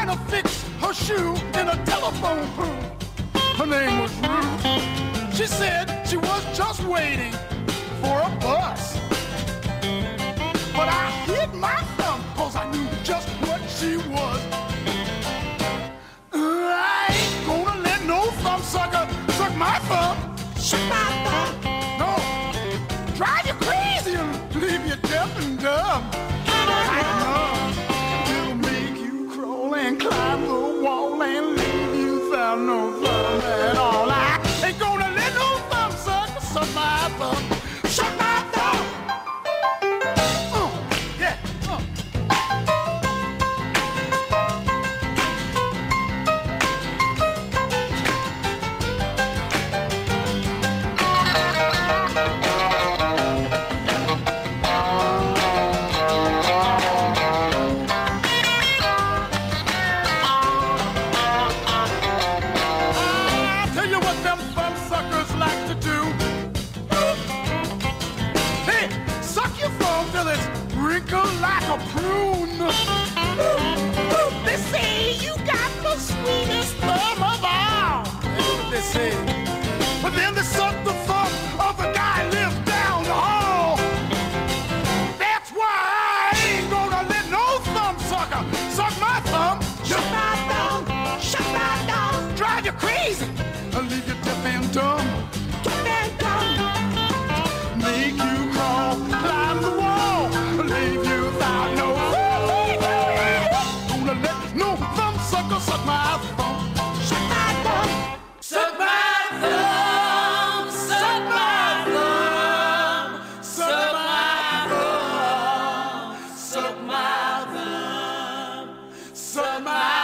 trying to fix her shoe in a telephone booth. Her name was Ruth. She said she was just waiting for a bus. But I hid my thumb, cause I knew just what she was. I ain't gonna let no thumbsucker suck my thumb. Suck my thumb. No, drive you crazy and leave you deaf and dumb. Like numb, it'll make you crawl and climb the wall and leave you without no thumb at all. I ain't gonna let no thumbsucker suck my thumb. Suck my thumb. Yeah. Like a prune. They say you got the sweetest thumb of all. That's what they say. But then they suck the thumb of the guy who lives down the hall. That's why I ain't gonna let no thumbsucker suck my thumb. Suck my thumb. Suck my thumb. Drive you crazy. I'll leave you deaf and dumb. Deaf and dumb. Make you crawl, climb the wall, leave you without no. Gonna let no thumbsucker suck my thumb. Suck my thumb. Suck my thumb. Suck my thumb. Suck my thumb. Suck my thumb. Suck my